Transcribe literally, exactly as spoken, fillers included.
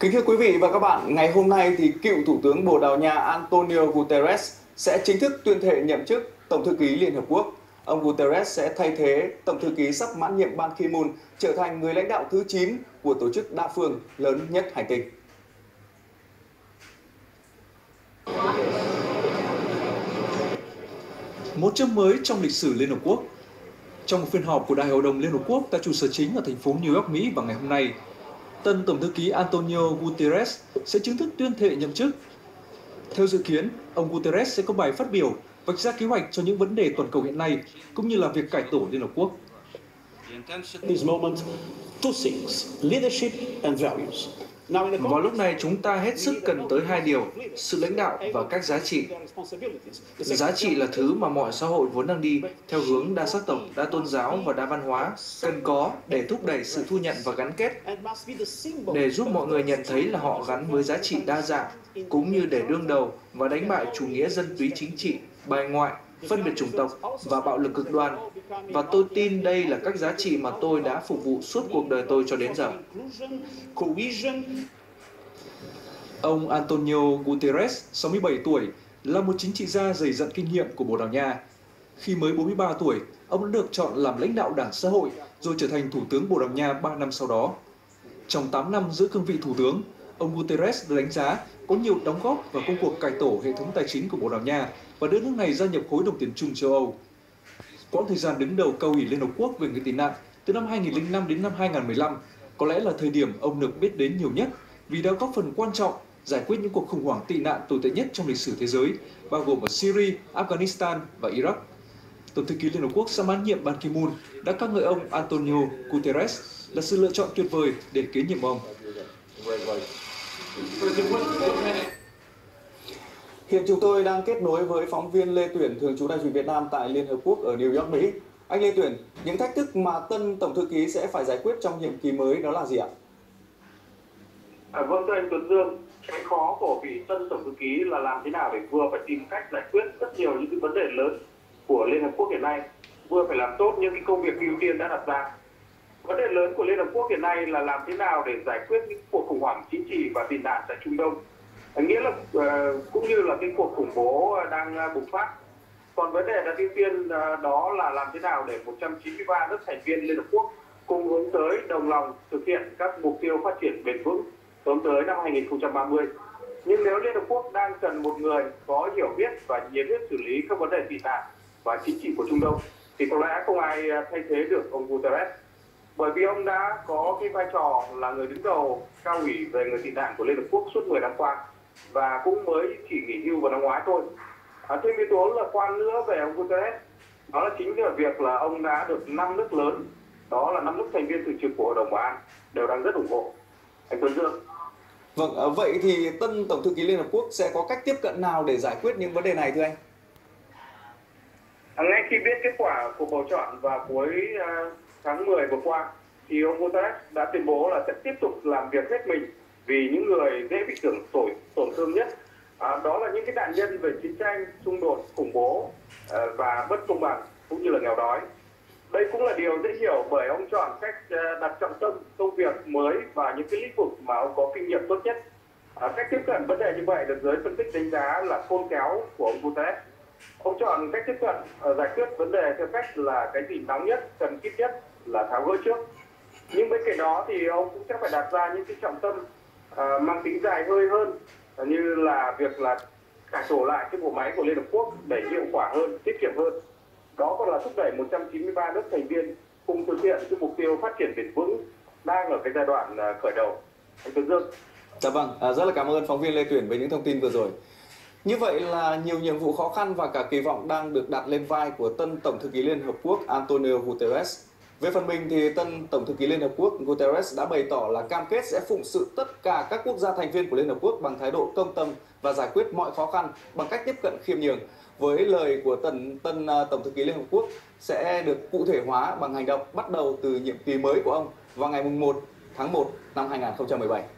Kính thưa quý vị và các bạn, ngày hôm nay thì cựu Thủ tướng Bồ Đào Nha Antonio Guterres sẽ chính thức tuyên thệ nhậm chức Tổng thư ký Liên Hợp Quốc. Ông Guterres sẽ thay thế Tổng thư ký sắp mãn nhiệm Ban Ki-moon, trở thành người lãnh đạo thứ chín của tổ chức đa phương lớn nhất hành tinh. Một chương mới trong lịch sử Liên Hợp Quốc. Trong một phiên họp của Đại hội đồng Liên Hợp Quốc tại trụ sở chính ở thành phố New York, Mỹ vào ngày hôm nay, tân Tổng thư ký Antonio Guterres sẽ chính thức tuyên thệ nhậm chức. Theo dự kiến, ông Guterres sẽ có bài phát biểu vạch ra kế hoạch cho những vấn đề toàn cầu hiện nay, cũng như là việc cải tổ Liên Hợp Quốc. Vào lúc này, chúng ta hết sức cần tới hai điều, sự lãnh đạo và các giá trị. Giá trị là thứ mà mọi xã hội vốn đang đi theo hướng đa sắc tộc, đa tôn giáo và đa văn hóa, cần có để thúc đẩy sự thu nhận và gắn kết, để giúp mọi người nhận thấy là họ gắn với giá trị đa dạng, cũng như để đương đầu và đánh bại chủ nghĩa dân túy chính trị, bài ngoại, phân biệt chủng tộc và bạo lực cực đoan. Và tôi tin đây là các giá trị mà tôi đã phục vụ suốt cuộc đời tôi cho đến giờ. Ông Antonio Guterres, sáu mươi bảy tuổi, là một chính trị gia dày dặn kinh nghiệm của Bồ Đào Nha. Khi mới bốn mươi ba tuổi, ông đã được chọn làm lãnh đạo Đảng Xã hội, rồi trở thành Thủ tướng Bồ Đào Nha ba năm sau đó. Trong tám năm giữ cương vị Thủ tướng, ông Guterres được đánh giá có nhiều đóng góp vào công cuộc cải tổ hệ thống tài chính của Bồ Đào Nha và đưa nước này gia nhập khối đồng tiền chung châu Âu. Quãng thời gian đứng đầu Cao ủy Liên Hợp Quốc về người tị nạn từ năm hai nghìn không trăm lẻ năm đến năm hai nghìn không trăm mười lăm có lẽ là thời điểm ông được biết đến nhiều nhất vì đã góp phần quan trọng giải quyết những cuộc khủng hoảng tị nạn tồi tệ nhất trong lịch sử thế giới, bao gồm ở Syria, Afghanistan và Iraq. Tổng thư ký Liên Hợp Quốc sắp mãn nhiệm Ban Ki-moon đã ca ngợi ông Antonio Guterres là sự lựa chọn tuyệt vời để kế nhiệm ông. Hiện chúng tôi đang kết nối với phóng viên Lê Tuyển, thường trú Đài truyền Việt Nam tại Liên Hợp Quốc ở New York, Mỹ. Anh Lê Tuyển, những thách thức mà tân Tổng thư ký sẽ phải giải quyết trong nhiệm kỳ mới đó là gì ạ? À, vâng, thưa anh Tuấn Dương, cái khó của vị tân Tổng thư ký là làm thế nào để vừa phải tìm cách giải quyết rất nhiều những cái vấn đề lớn của Liên Hợp Quốc hiện nay, vừa phải làm tốt những cái công việc ưu tiên đã đặt ra. Vấn đề lớn của Liên Hợp Quốc hiện nay là làm thế nào để giải quyết những cuộc khủng hoảng chính trị và tị nạn tại Trung Đông, nghĩa là uh, cũng như là cái cuộc khủng bố đang bùng phát. Còn vấn đề đặt ưu tiên uh, đó là làm thế nào để một trăm chín mươi ba nước thành viên Liên Hợp Quốc cùng hướng tới đồng lòng thực hiện các mục tiêu phát triển bền vững hướng tới năm hai nghìn không trăm ba mươi. Nhưng nếu Liên Hợp Quốc đang cần một người có hiểu biết và nhiệt huyết xử lý các vấn đề tị nạn và chính trị của Trung Đông, thì có lẽ không ai thay thế được ông Guterres. Bởi vì ông đã có cái vai trò là người đứng đầu Cao ủy về người tị nạn của Liên Hợp Quốc suốt mười năm qua và cũng mới chỉ nghỉ hưu vào năm ngoái thôi. À, thêm yếu tố lạc quan nữa về ông Guterres, đó là chính là việc là ông đã được năm nước lớn, đó là năm nước thành viên thường trực của Hội đồng Bảo an đều đang rất ủng hộ. Anh Tuấn Dương. Vâng, vậy thì tân Tổng thư ký Liên Hợp Quốc sẽ có cách tiếp cận nào để giải quyết những vấn đề này thưa anh? À, ngay khi biết kết quả cuộc bầu chọn vào cuối uh, tháng mười vừa qua, thì ông Guterres đã tuyên bố là sẽ tiếp tục làm việc hết mình vì những người dễ bị tưởng tổn tổn thương nhất. À, đó là những cái nạn nhân về chiến tranh, xung đột, khủng bố uh, và bất công bằng cũng như là nghèo đói. Đây cũng là điều dễ hiểu bởi ông chọn cách uh, đặt trọng tâm công việc mới vào những cái lĩnh vực mà ông có kinh nghiệm tốt nhất. À, cách tiếp cận vấn đề như vậy được giới phân tích đánh giá là khôn khéo của ông Guterres. Ông chọn cách tiếp cận uh, giải quyết vấn đề theo cách là cái gì nóng nhất, cần kíp nhất là tháo gỡ trước. Nhưng bên cạnh đó thì ông cũng sẽ phải đặt ra những cái trọng tâm uh, mang tính dài hơi hơn, uh, như là việc là cải tổ lại cái bộ máy của Liên Hợp Quốc để hiệu quả hơn, tiết kiệm hơn. Đó còn là thúc đẩy một trăm chín mươi ba nước thành viên cùng thực hiện cái mục tiêu phát triển bền vững đang ở cái giai đoạn uh, khởi đầu. Anh Tuấn Dương. Dạ vâng, à, rất là cảm ơn phóng viên Lê Tuyển với những thông tin vừa rồi. Như vậy là nhiều nhiệm vụ khó khăn và cả kỳ vọng đang được đặt lên vai của tân Tổng thư ký Liên Hợp Quốc Antonio Guterres. Về phần mình thì tân Tổng thư ký Liên Hợp Quốc Guterres đã bày tỏ là cam kết sẽ phụng sự tất cả các quốc gia thành viên của Liên Hợp Quốc bằng thái độ công tâm và giải quyết mọi khó khăn bằng cách tiếp cận khiêm nhường. Với lời của tân, tân Tổng thư ký Liên Hợp Quốc sẽ được cụ thể hóa bằng hành động bắt đầu từ nhiệm kỳ mới của ông vào ngày một tháng một năm hai nghìn không trăm mười bảy.